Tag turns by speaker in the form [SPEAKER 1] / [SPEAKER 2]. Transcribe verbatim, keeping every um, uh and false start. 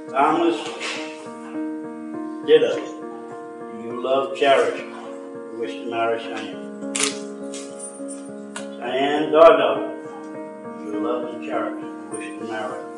[SPEAKER 1] Thomas Didda, do you love Cherish? You wish to marry Cheyenne. Cheyenne Dardo, do you love and cherish? You wish to marry.